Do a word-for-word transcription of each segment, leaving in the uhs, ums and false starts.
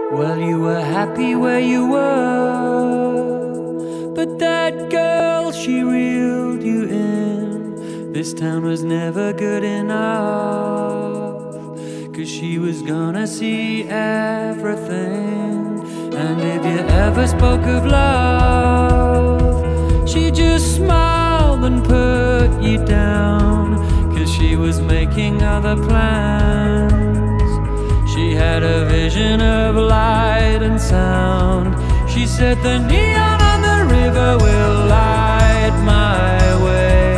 Well, you were happy where you were, but that girl, she reeled you in. This town was never good enough, 'cause she was gonna see everything. And if you ever spoke of love, she just smiled and put you down, 'cause she was making other plans. She had a vision of light and sound. She said the neon on the river will light my way,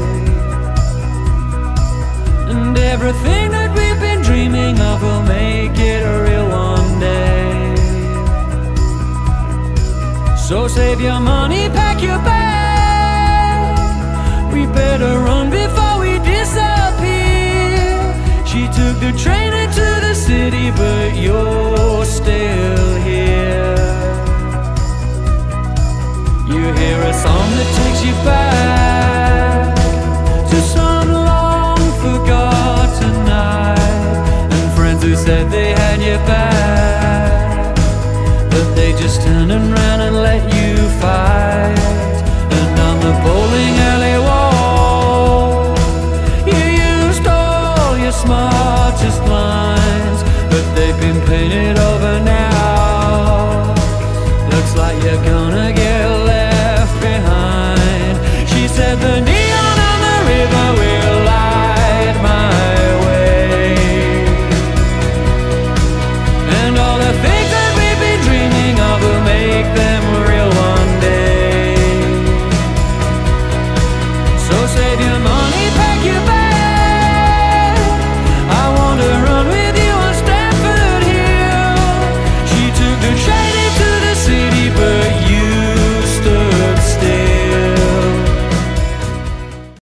and everything that we've been dreaming of will make it real one day. So save your money, pack your bag, we better run before we disappear. She took the train into the city, but you're still here. You hear a song that takes you back to some long forgotten night, and friends who said they had your back, but they just turned and ran and let you fight. And on the bowling alley wall, you used all your smartest lines, but they've been painted over now. Looks like you're gonna get left behind. She said the neon on the river will light my way, and all the things